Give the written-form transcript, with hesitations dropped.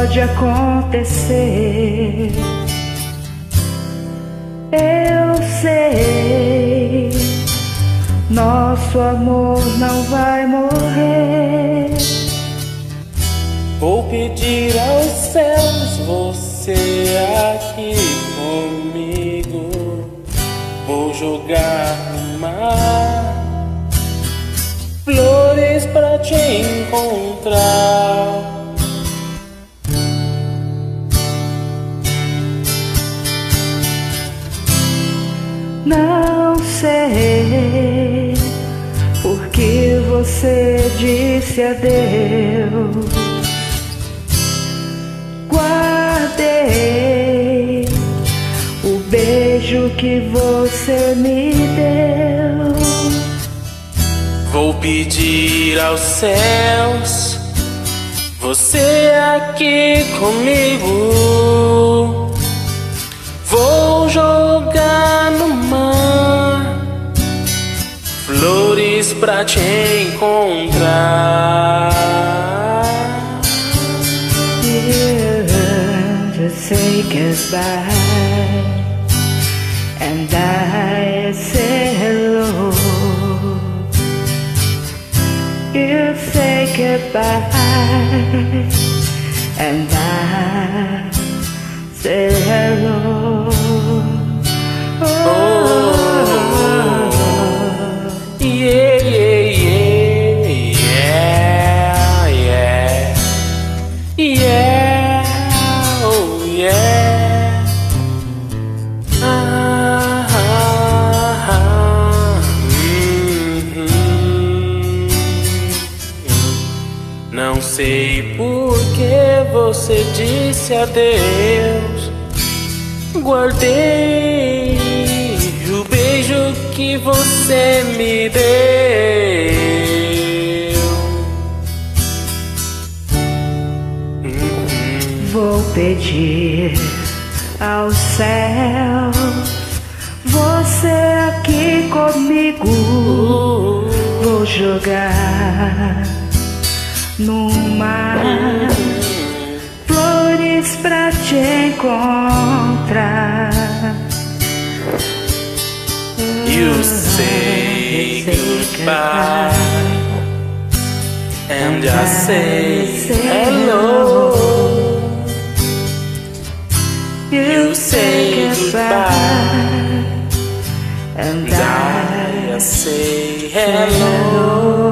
pode acontecer. Eu sei, nosso amor não vai morrer. Vou pedir aos céus, você aqui comigo. Vou jogar no mar flores pra te encontrar. Não sei por que você disse adeus. Guardei o beijo que você me deu. Vou pedir aos céus, você aqui comigo. Vou jogar no mar flores pra te encontrar. You say goodbye and I say hello. You say goodbye and I say hello. Yeah, yeah, yeah, yeah, yeah, yeah, oh yeah. Não sei por que você disse adeus. Guardei o beijo que você me deu. Vou pedir aos céus, você aqui comigo. Vou jogar no mar flores pra te encontrar. You say goodbye and I say hello. You say goodbye and I say hello.